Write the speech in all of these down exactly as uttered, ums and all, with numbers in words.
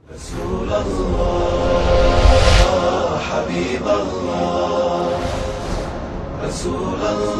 رسول الله حبيب الله رسول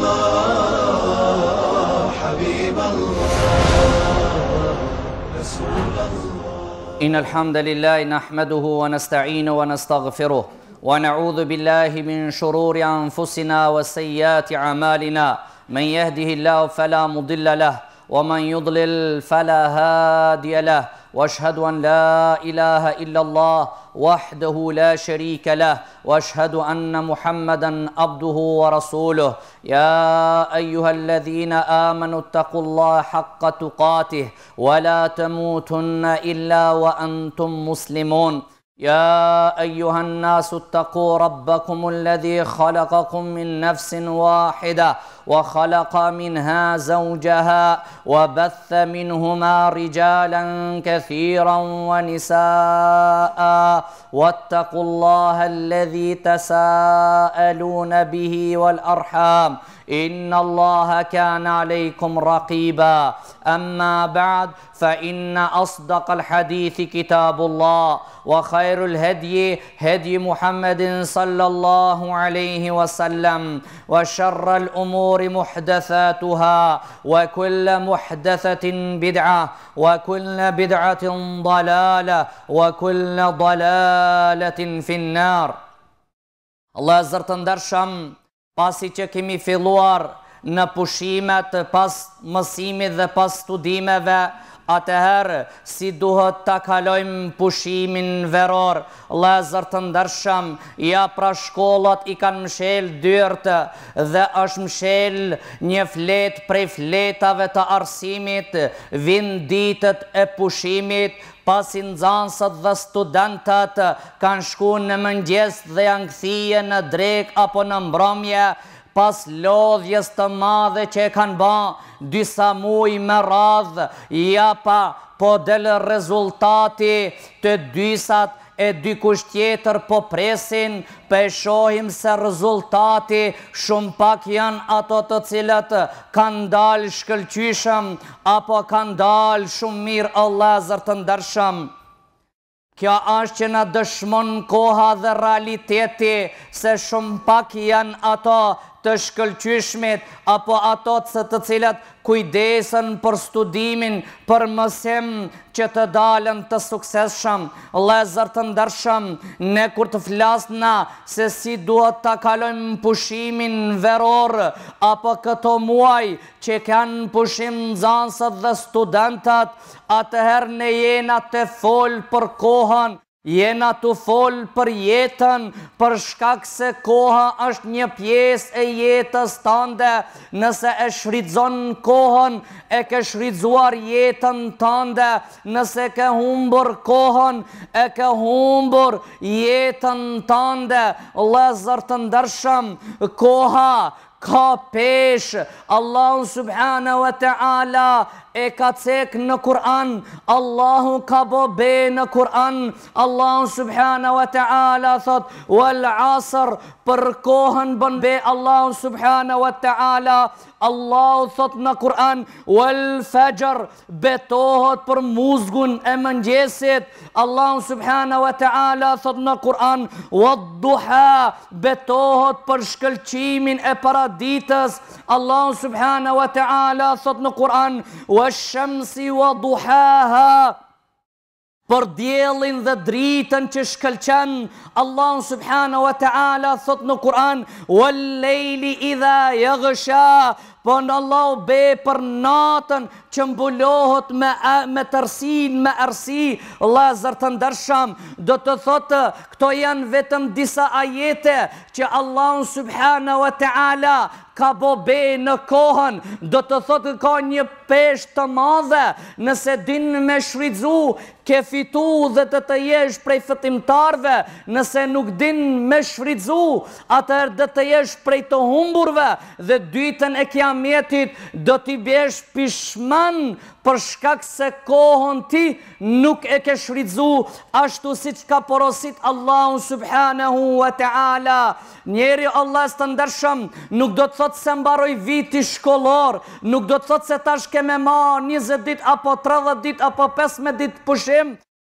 الله حبيب الله رسول الله إن الحمد لله نحمده ونستعينه ونستغفره ونعوذ بالله من شرور أنفسنا وسيئات أعمالنا من يهده الله فلا مضل له ومن يضلل فلا هادي له واشهد ان لا اله الا الله وحده لا شريك له واشهد ان محمدا عبده ورسوله يا ايها الذين امنوا اتقوا الله حق تقاته ولا تموتن الا وانتم مسلمون يا أيها الناس اتقوا ربكم الذي خلقكم من نفس واحدة وخلق منها زوجها وبث منهما رجالا كثيرا ونساء واتقوا الله الذي تساءلون به والأرحام إن الله كان عليكم رقيبا أما بعد فإن أصدق الحديث كتاب الله وخير الهدي هدي محمد صلى الله عليه وسلم وشر الأمور محدثاتها وكل محدثة بدعة وكل بدعة ضلالة وكل ضلالة في النار. Allah zërtë ndershëm, pasi që kemi filluar në pushimet pas mësimit dhe pas studimeve, atëherë si duhet të kalojmë pushimin veror. Lezër të ndërshëm, ja pra shkollat i kanë mshel dyrtë dhe është mshel një flet prej fletave të arsimit, vind ditët e pushimit, pasi nxënësët dhe studentët kanë shku në mëngjes dhe janë kthije në drek apo në mbrëmje, pas lodhjes të madhe që e kanë ba disa muj me radhë, ja pa po del rezultati të dysat e dikush tjetër po presin, pe shohim se rezultati shumë pak janë ato të cilët kanë dalë shkëlqyshëm apo kanë dalë shumë mirë. Allah zërë të ndershëm, kjo është që në dëshmon koha dhe realiteti se shumë pak janë ato të shkëlqyshmit apo ato të cilat kujdesën për studimin, për mësim që të dalën të suksesshëm. Lezër të ndershëm, ne kur të flasna se si duhet të kalojmë pushimin veror apo këto muaj që kanë pushim nxënësët dhe studentët, atëherë ne jena të folë për kohën, jena të folë për jetën, për shkak se koha është një pjesë e jetës tënde. Nëse e shfrytëzon kohën, e ke shfrytëzuar jetën tënde. Nëse ke humbur kohën, e ke humbur jetën tënde. Lezër të ndershëm, koha ka peshë. Allahu subhanahu wa ta'ala e ka cek në Kur'an, Allahu ka bo be në Kur'an. Allahu subhanahu wa ta'ala thot wal asr, për kohën bën be Allahu subhanahu wa ta'ala. Allahu thot në Kur'an wal fajr, betohet për muzgun e mëngjesit. Allahu subhanahu wa ta'ala thot në Kur'an wad duha, betohet për shkëlqimin e paraditës. Allahu subhanahu wa ta'ala thot në Kur'an wash-shamsi wa duhaha, për diellin dhe dritën që shkëlqen. Allahu subhanahu wa ta'ala thot në Kur'an wal-lejli idha yaghsha, po në Allah be për natën që mbulohet me, me tërsin, me ersi. Lezër të ndershëm, do të thotë këto janë vetëm disa ajete që Allahu subhanahu wa ta'ala ka bo be në kohën. Do të thotë ka një peshë të madhe, nëse din me shfrytëzu, ke fitu dhe të të jesh prej fitimtarve. Nëse nuk din me shfrytëzu, atëherë dhe të jesh prej të humburve, dhe dytën e kiametit do t'i bjesh pishman për shkak se kohën ti nuk e ke shfrytëzu ashtu si që ka porosit Allahu subhanahu wa ta'ala. Njeri Allah së të ndershëm nuk do të thotë se mbaroj viti shkollor, nuk do të thotë se tash ke me ma njëzet dit apo tridhjet dit apo pesëmbëdhjet dit pushim,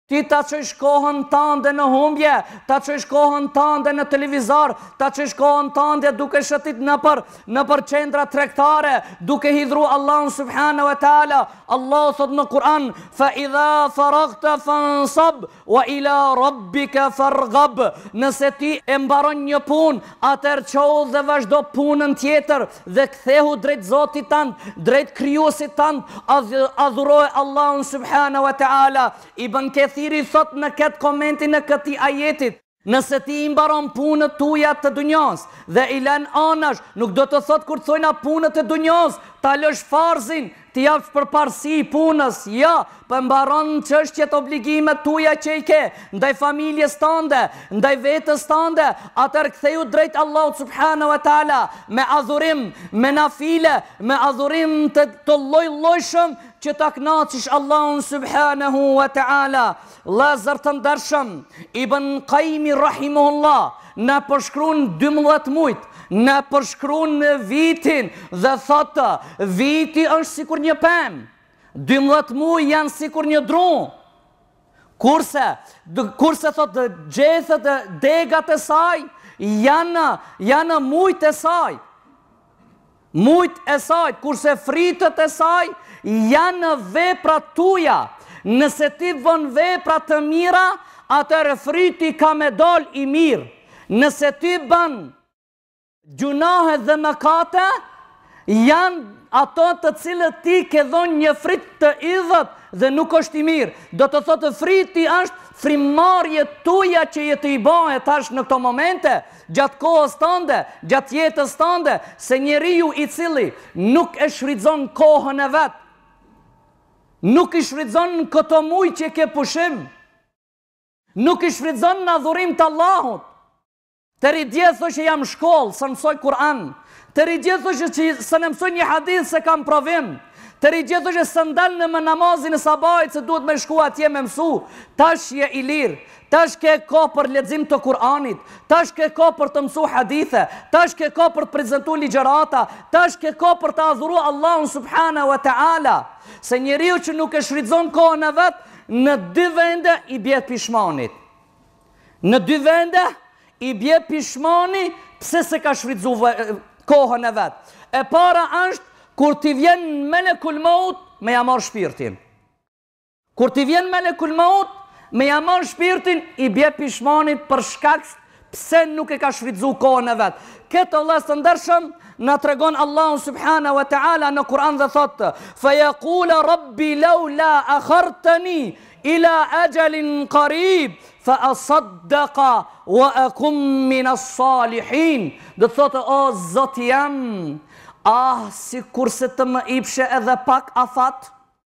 Ti ta qësh kohën tënde në humbje, ta qësh kohën tënde në televizor, ta qësh kohën tënde duke shëtit në për, në për qendra tregtare, duke hidhru Allahun subhanahu wa ta'ala. Allah thot në Kur'an, fa idha faragta fansab, wa ila rabbika farghab. Nëse ti e mbaron një pun, atër qohë dhe vazhdo punën tjetër, dhe kthehu drejt Zotit tant, drejt krijuesit tant, adhuroj Allahun subhanahu wa ta'ala. Ibn Kathiri thot në këtë komentin në këtij ajetit, nëse ti i mbaron punët tuaja të dunjos dhe i lën anash, nuk do të thot kur thojna punët e dunjos, ta lësh farzin, ti japsh përparësi punës, ja, për mbaron çështjet obligimet tuaja që i ke, ndaj familjes tënde, ndaj vetës tënde, atër ktheju drejt Allahut subhanahu wa ta'ala, me adhurim, me nafile, me adhurim të, të lloj-llojshëm, që ta kënaqësh Allahun subhanahu wa ta'ala. Lazar të ndershëm, Ibn Qayyim rahimahullah, na përshkruan dymbëdhjetë mujt, na përshkruan në vitin dhe thotë, viti është sikur një pemë, dymbëdhjetë muaj janë sikur një dru. Kurse, kurse thotë gjethet e degat e saj janë janë mujt e saj. Mujt e saj, kurse fritët e saj janë veprat tuaja. Nëse ti bën vepra të mira, atëherë friti ka me dal i mirë. Nëse ti bën gjunahe dhe mëkate, janë ato të cilët ti ke dhënë një frit të idhët dhe nuk është i mirë. Do të thotë friti është frimarrje tuaja që je të i bëhe tash në këto momente, gjatë kohës tënde, gjatë jetës tënde, se njeriu i cili nuk e shfrytëzon kohën e vet, nuk i shfrytëzon këto muaj që ke pushim, nuk i shfrytëzon në adhurim të Allahut. Të ridje thë që jam shkollë, së mësoj Kur'an, të ridje thë që së në mësoj një hadith se kam provim, të ridje thë që së ndalë në më namazin e sabajt se duhet me shku atje me mësu, tash je i lirë, tash ke ko për lexim të Kur'anit, tash ke ko për të mësu hadithe, tash ke ko për të prezentu ligjerata, tash ke ko për të adhuru Allahun subhanahu wa ta'ala. Se njeriu që nuk e shfrytëzon kohën e vet, në dy vende i bie pishmanit. Në dy vende i bie pishmani pse se ka shfrytëzuar kohën e vet. E para është kur ti vjen melekul maut me ja marr shpirtin. Kur ti vjen melekul maut me ja marr shpirtin, i bie pishmanit për shkak pse nuk e ka shfrytëzuar kohën e vet. Këtë Allah të ndershëm na tregon Allahu subhanahu wa ta'ala në Kur'an dhe thotë: "Fa yaqula rabbi laula akhartani ila ajalin qarib fa asaddaqa wa akum min as-salihin." Do thotë, o Zoti jam, ah, si kurse të më ipshe edhe pak afat,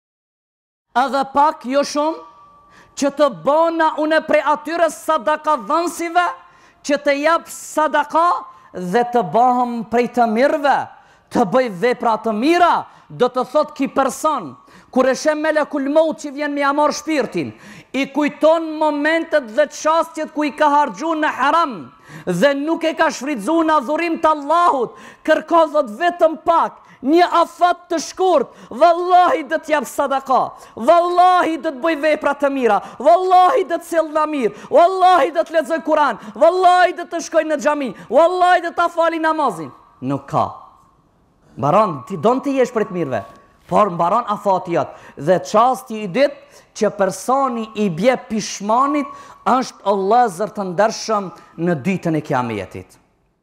edhe pak jo shumë, që të bona une prej atyre sadaka dhënsive, që të jap sadaka dhe të bëhem prej të mirëve, të bëj vepra të mira. Do të thot ki person, kur e shem melekul maut që vjen me ja marr shpirtin, i kujton momentet dhe çastjet ku i ka harxhu në haram dhe nuk e ka shfrytzu në adhurim të Allahut, kërko thot vetëm pak, një afat të shkurt, vallahi dhe t'jap sadaka, vallahi dhe t'bëj vepra të mira, vallahi dhe t'sell në mirë, vallahi dhe t'lexoj Kur'an, vallahi dhe të shkoj në xhami, vallahi dhe t'a fali namazin. Nuk ka. Mbaron, ti don të jesh për të mirëve, por mbaron afati jot. Dhe çasti i ditë që personi i bie pishmanit është Allahu të ndershëm në ditën e Kiametit.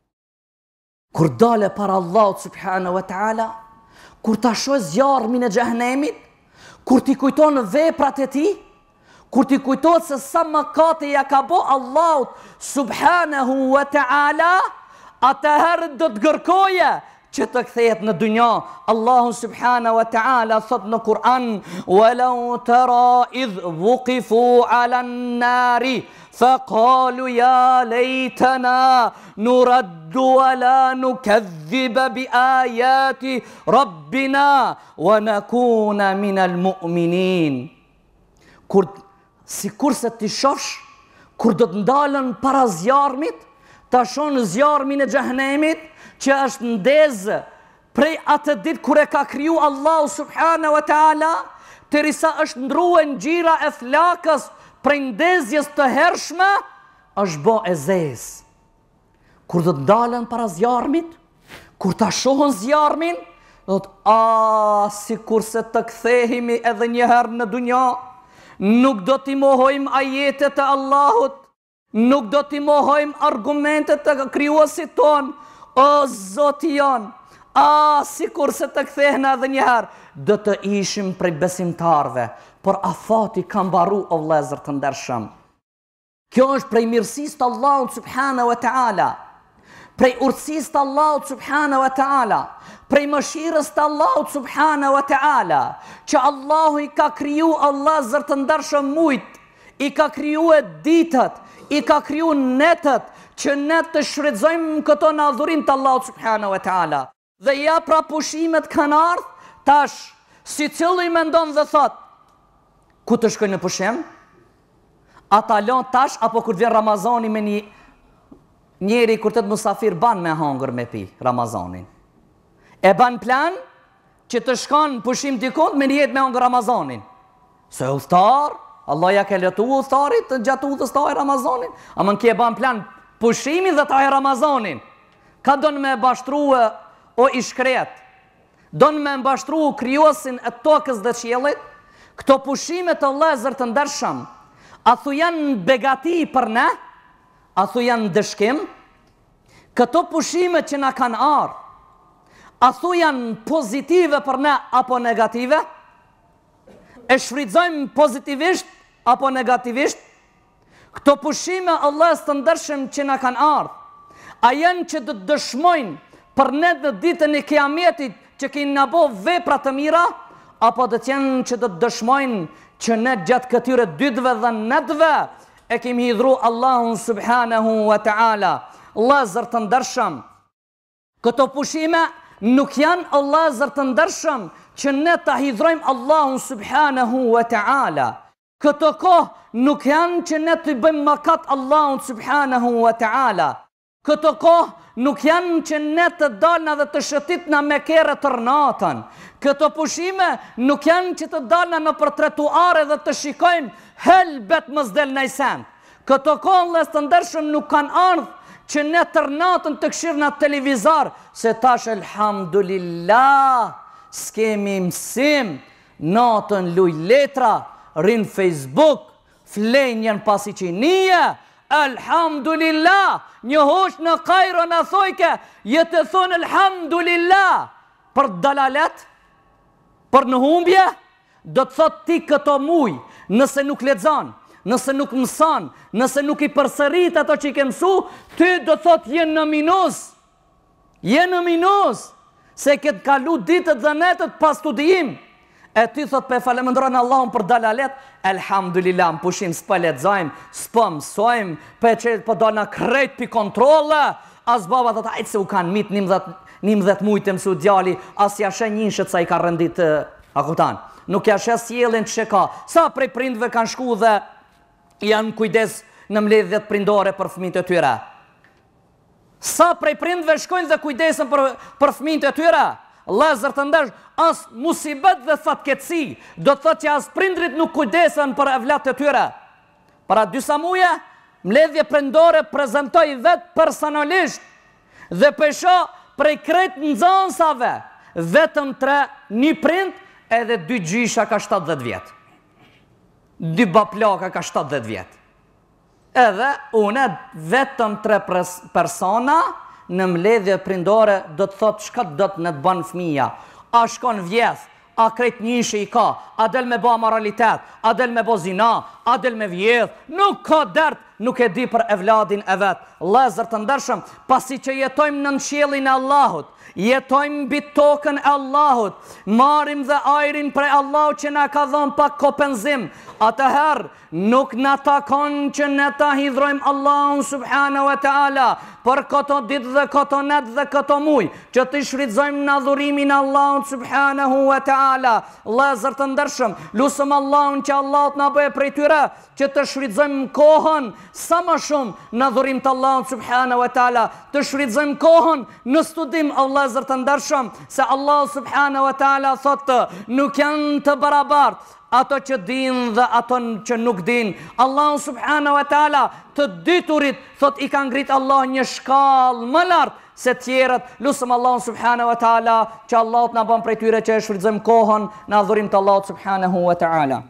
Kur dale para Allahut subhanahu wa ta'ala, kur ta shoh zjarmin e xhehenemit, kur ti kujton veprat e tij, kur ti kujtohet se sa mëkate ja ka bë Allahut subhanahu wa ta'ala, atëherë do të gërkoje që të kthehet në dunja. Allahu subhanahu wa ta'ala thot në Kur'an: "Walau tara idh wuqifu 'ala an-nari faqalu ya laytana nuraddu wa la nukadhiba bi ayati rabbina wa nakuna min al-mu'minin." Kur sikur se ti shohsh kur do të ndalen para zjarmit, ta shon zjarmin e xhehenemit që është ndezë prej atë ditë kur e ka kriju Allahu subhanahu wa ta'ala, derisa është ndruar ngjyra e flakës prej ndezjes të hershme, është bo e zezë. Kur do të ndalen para zjarmit, kur ta shohën zjarmin, do të, a, si kurse të kthehemi edhe njëherë në dunja, nuk do t'i mohojmë ajetet e Allahut, nuk do t'i mohojmë argumentet të krijuesit ton, o Zoti jon, a, si kurse të kthehna edhe njëherë, do të ishim prej besimtarve, por afati ka mbaru o vëllezër të ndershëm. Kjo është prej mirësisë të Allahut subhanahu wa taala, prej urtësisë të Allahut subhanahu wa taala, prej mëshirës të Allahut subhanahu wa taala, që Allahu i ka kriju Allah zër të ndershëm mujt, i ka kriju e ditët, i ka kriju netët, që ne të shfrytëzojmë këto në adhurim të Allahut subhanahu wa taala. Dhe ja pra pushimet kanë ardhur, tash si cili mendon dhe thot, ku të shkoj në pushim? A ta lën tash apo kur vjen Ramazani me një njeri kur të të musafir ban me hangër me pi Ramazanin? E ban plan që të shkon pushim dikon me njët me hangër Ramazanin. Se udhëtar, Allah ja ke letu udhëtarit të gjatë udhës taj Ramazanin, a më në kje ban plan pushimin dhe taj Ramazanin. Ka do në me bashtruë o i shkret, do në me mbashtru krijuesin e tokës dhe qiellit, këto pushime të vëllezër të ndershëm, a thu janë begati për ne, a thu janë dëshkim, këto pushime që na kanë ardhur, a thu janë pozitive për ne apo negative, e shfrytëzojmë pozitivisht apo negativisht, këto pushime Allahs të ndershëm që na kanë ardhur, a janë që të dëshmojnë për ne në ditën e kiametit që kemi na bo vepra të mira, apo do të jenë që do të dëshmojnë që ne gjatë këtyre dytëve dhe netëve e kemi hidhru Allahun subhanahu wa ta'ala. Vëllezër të ndershëm, këto pushime nuk janë vëllezër të ndershëm që ne ta hidhrojmë Allahun subhanahu wa ta'ala. Këto kohë nuk janë që ne të bëjmë mëkat Allahun subhanahu wa ta'ala. Këto kohë nuk janë që ne të dalna dhe të shëtitna me kere të rnatën. Këto pushime nuk janë që të dalna në për tretuare dhe të shikojmë helbet mëzdel në isen. Këto kohë les të ndershëm nuk kanë ardhë që ne të rnatën të këshirë në televizar, se tash elhamdulillah, s'kemi mësim, natën luj letra, rinë Facebook, flenjen pasi që nije, elhamdulillah, një hosh në Kairo në thojke, jetë e thonë elhamdulillah, për dalalet, për në humbje, do të thot ti këto muj, nëse nuk lexon, nëse nuk mëson, nëse nuk i përsërit ato që i ke mësu, ty do të thot je në minus, je në minus, se këtë kalu ditët dhe netët pas studijim, e ty thot pe falemëndrojnë Allahun për dalalet, elhamdulillah, më pushim s'pa lexojmë, s'pa mësojmë, pe që po do në krejt pi kontrole, as baba thot, ajtë se u kanë mit njëmdhet mujtë mësu djali, as jashe njëshët sa i ka rëndit, a kutan, nuk jashe sjellin që ka, sa prej prindve kanë shku dhe janë kujdes në mbledhjet prindore për fëmijët e tyre. Sa prej prindve shkojnë dhe kujdesën për, për fëmijët e tyre, vëllezër të ndershëm, as musibet dhe fatkeqësi, do të thotë që as prindrit nuk kujdesen për evlat e tyre. Para disa muaj, mbledhje prindore prezantoi vetë personalisht dhe pesho prej krejt nxënësave, vetëm tre, një prind edhe dy gjysha ka shtatëdhjetë vjet. Dy baplaka ka shtatëdhjetë vjet. Edhe une vetëm tre persona në mbledhje prindore do të thotë çka do të në të banë fëmija. A shkon vjedh, a krejt njëshe i ka, a del me ba moralitet, a del me bo zina, a del me vjedh, nuk ka dert, nuk e di për evladin e vetë. Vëllezër të ndershëm, pasi që jetojmë në qiellin e Allahut, jetojmë mbi tokën e Allahut, marim dhe ajrin prej Allahut që na ka dhënë pak kopenzim, atëherë nuk na takon që ne ta hidhrojmë Allahun subhanahu wa taala për këto ditë dhe këto net dhe këto muj, që të shfrytëzojmë në adhurimin e Allahut subhanahu wa taala. Vëllezër të ndershëm, lutem Allahun që Allahu na bëjë prej tyre që të shfrytëzojmë kohën sa më shumë në adhurim të Allahut subhanahu wa taala, të shfrytëzojmë kohën në studim. Vëllezër të ndershëm, se Allahu subhanahu wa taala thotë nuk janë të barabartë ato që din dhe ato që nuk din. Allahu subhanahu wa taala të diturit thot i ka ngrit Allah një shkallë më lart se tjerët. Lusëm Allahu subhanahu wa taala që Allah na bën prej tyre që e shfrytëzojmë kohën në adhurim të Allahut subhanahu wa taala.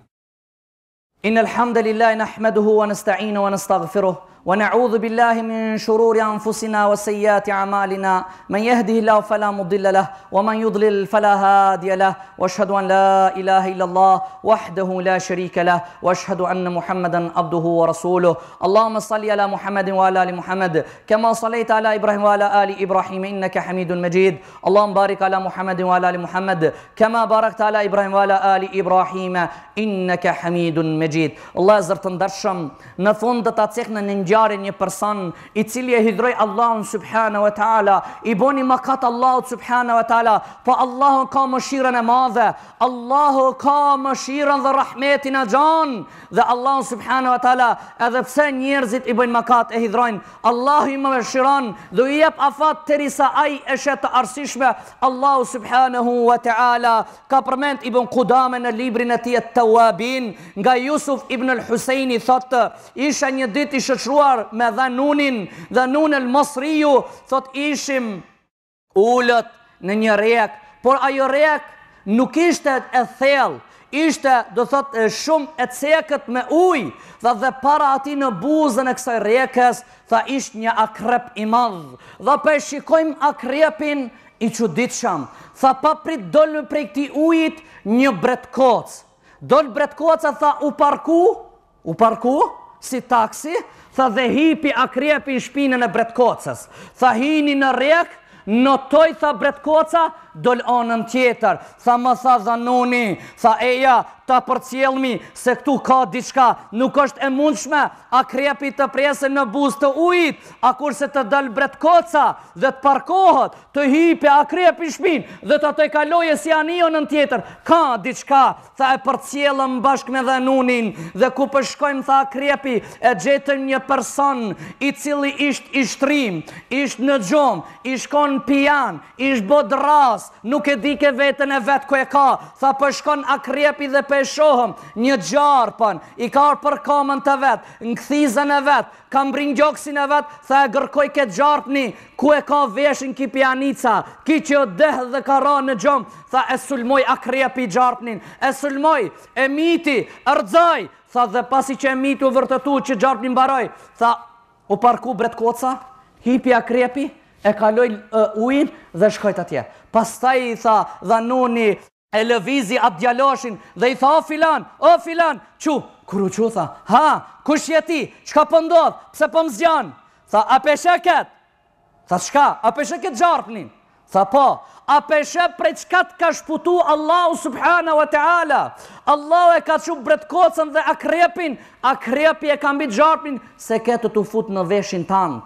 Innal hamdalillahi nahmaduhu wa nasta'inuhu wa nastaghfiruh ونعوذ بالله من شرور أنفسنا وسيئات أعمالنا من يهده الله فلا مضل له ومن يضلل فلا هادي له وأشهد أن لا إله إلا الله وحده لا شريك له وأشهد أن محمدا عبده ورسوله اللهم صل على محمد وعلى آل محمد كما صليت على إبراهيم وعلى آل إبراهيم إنك حميد مجيد اللهم بارك على محمد وعلى آل محمد كما باركت على إبراهيم وعلى آل إبراهيم إنك حميد مجيد. الله زرت ndërshëm në fund të ta ceknë në ngjarje një person i cili e hidhroi Allahun subhanahu wa taala, i boni mëkat Allahut subhanahu wa taala, po Allahu ka mëshirën e madhe, Allahu ka mëshirën dhe rahmetin e gjan, dhe Allahu subhanahu wa taala edhe pse njerëzit i bëjnë mëkat e hidhrojnë, Allahu i mëshiron dhe i jep afat derisa ai e shet të arsyeshme. Allahu subhanahu wa taala ka përmend Ibn Qudame në librin e tij At-Tawabin nga Yusuf ibn al-Husaini thotë isha një ditë i shoqëruar me Dhanunin, Dhanun al-Masriu, thot ishim ullët në një rek, por ajo rek nuk ishte e thellë, ishte do thot shumë e cekët me ujë, dhe dhe para ati në buzën e kësaj rekës, tha ishte një akrep i madh, dhe pe shikojmë akrepin i çuditshëm, tha pa prit dolë prej këtij ujit një bretkoc, dol bretkoca, tha u parku, u parku si taksi, tha dhe hipi akrepi në shpinën e bretkocës, tha hini në rek, notoj, tha bretkoca, dol anën tjetër, tha më tha Dhanuni, tha eja ta përcjellmi se këtu ka diçka, nuk është e mundshme akrepi të presë në buzë të ujit, a kurse të dal bretkoca dhe të parkohet, të hipe akrepi në shpinë dhe të të kaloje si anionën tjetër, ka diçka, tha e përcjellëm bashkë me Dhanunin, dhe ku përshkojmë, tha akrepi, e gjetëm një person i cili ishtë i shtrim, ishtë në gjom, ishtë kon pijan, ishtë bodras, nuk e di ke vetën e vetë ku e ka, tha përshkon akrepi dhe për shohëm një gjarpën, i ka për kamën të vetë, në këthizën e vetë, ka mbrin gjoksin e vetë, tha e gërkoj këtë gjarpëni, ku e ka veshin ki pianica, ki që o dehë dhe ka ra në gjomë, tha e sulmoj akrepi gjarpënin, e sulmoj, e miti, ërdzaj, tha dhe pasi që e miti u vërtëtu që gjarpënin baroj, tha u parku bretkoca, hipi akrepi, e kaloj uh, ujin dhe shkojt atje. Pastaj i tha Dhanuni, e lëvizi atë djaloshin dhe i tha o filan, o filan, qu, kur u qu, tha, ha, kush jeti, qka pëndodh, pse pëm zjan, tha, a peshe ket, tha, qka, a peshe ket gjarpnin, tha, po, a peshe prej qka të ka shputu Allahu subhanahu wa ta'ala, Allahu e ka qu bretkocën dhe akrepin, akrepi e ka mbit gjarpnin, se ketë të fut në veshin tanë.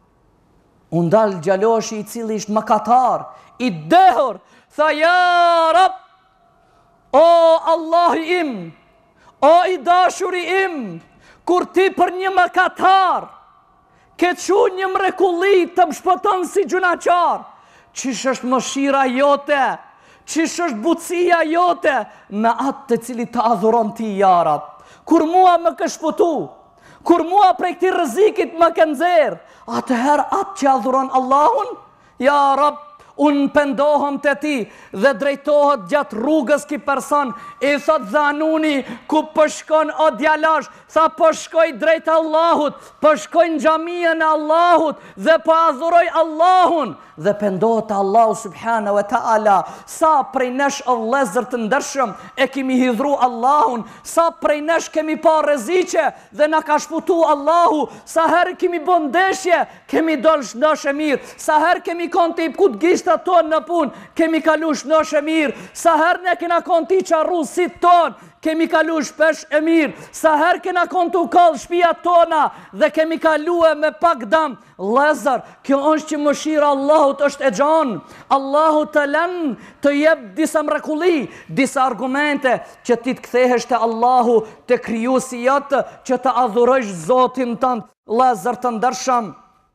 Undal gjaloshi i cili ishtë mëkatar, i dehur, tha, ja Rab, o Allah im, o i dashuri im, kur ti për një mëkatar, ke qu një mrekulli të më shpëton si gjunaqar, qish është mëshira jote, qish është butësia jote, me atë të cili të adhuron ti, ja Rab, kur mua më ke shpëtu, kur mua prej këti rëzikit më ke nxerr, atëherë atë që adhuron Allahun, ja Rab, unë pendohëm të ti dhe drejtohet gjatë rrugës ki person, i thot Dhanuni, ku përshkon o djalash, tha përshkoj drejt Allahut, përshkoj në gjamiën e Allahut dhe për adhuroj Allahun, dhe pendohet Allahu subhanahu wa ta'ala, sa prej nesh o lezër të ndërshëm e kemi hidhru Allahun, sa prej nesh kemi pa reziqe dhe na ka shputu Allahu, sa herë kemi bondeshje, kemi dollë shnashe mirë, sa herë kemi konti i pkut gishtat tonë në pun, kemi kalu shnashe mirë, sa herë ne kena konti i qarru si tonë, kemi kalu shpesh e mirë, sa herë kena kontu kallë shpia tona dhe kemi kalu e me pak dam, lezër, kjo është që mëshira Allahut është e gjanë, Allahut të lënë të jep disa mrekulli, disa argumente që ti të kthehesh të Allahu, të krijuesi jotë, që të adhurojsh Zotin tënd, lezër të ndershëm.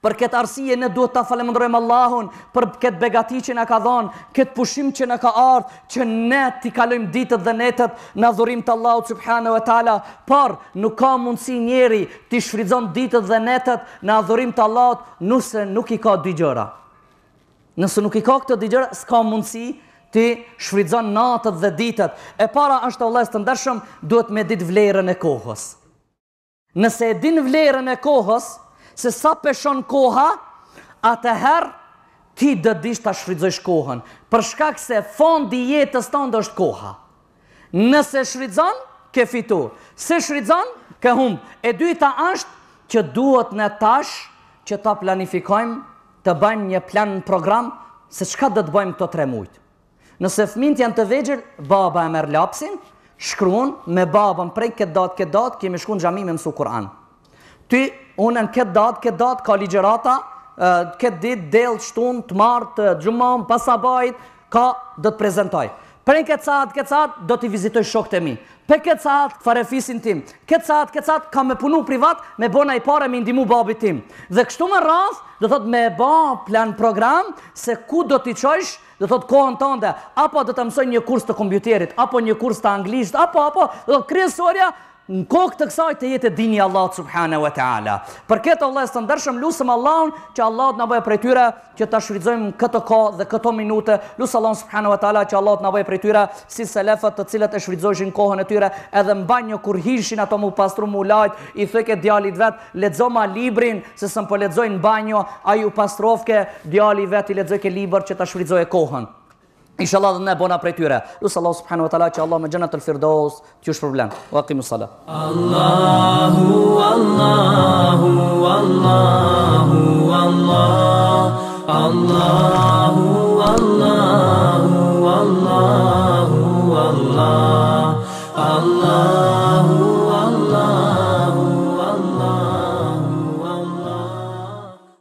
Për këtë arsye ne duhet ta falenderojmë Allahun për këtë begati që na ka dhënë, këtë pushim që na ka ardhur, që ne t'i kalojmë ditët dhe netët në adhurim të Allahut subhanahu wa taala, por nuk ka mundësi njeri t'i shfrytëzon ditët dhe netët në adhurim të Allahut nëse nuk i ka dy gjëra. Nëse nuk i ka këto dy gjëra, s'ka mundësi ti shfrytëzon natët dhe ditët. E para është Allah të ndershëm, duhet me ditë vlerën e kohës. Nëse e din vlerën e kohës, se sa peshon koha, atëherë ti do dish ta shfrytëzosh kohën, për shkak se fondi i jetës tënde është koha. Nëse shfrytëzon, ke fitu. Se shfrytëzon, ke humb. E dyta është që duhet në tash që ta planifikojmë, të bëjmë një plan, në program, se çka do të bëjmë këto tre muaj. Nëse fëmijët janë të vegjël, baba e merr lapsin, shkruan me babën prej këtë datë këtë datë kemi shkuar në xhami me mësu Kur'an. Ty, unë në këtë datë, këtë datë, ka ligjerata, këtë ditë, delë, shtunë, të martë, gjumon, pasabajt, ka, do të prezentoj. Për në këtë saat, këtë saat, do t'i vizitoj shokët e mi. Për këtë saat, farefisin tim. Këtë saat, këtë saat, ka me punu privat, me bona i pare, me ndimu babit tim. Dhe kështu më rrath, do thot me ba plan program, se ku do t'i qojsh, do thot kohën tënde, apo do të mësoj një kurs të kompjuterit, apo një kurs të anglisht, apo, apo, do thot kryesorja, në kokë të kësaj të jetë dini Allah subhanahu wa taala. Për këtë Allah të ndershëm, lusëm Allahun që Allah të na bëjë prej tyre që ta shfrytëzojmë këtë kohë dhe këto minute. Lusë Allahun subhanahu wa taala që Allah të na bëjë prej tyre si selefët të cilët e shfrytëzojnë kohën e tyre, edhe në banjë kur hishin ato mu pastru mu lajt, i thëke djalit vet, lexo ma librin, se s'm po lexojnë në banjo, ai u pastrovke, djali vet i lexojke libër që ta shfrytëzojë kohën. Inshallah dhe ne bona prej tyre. Lusë Allah subhanahu wa taala që Allah me Jannatul Firdaus t'ju shpërblen. Wa aqimus salat. Allahu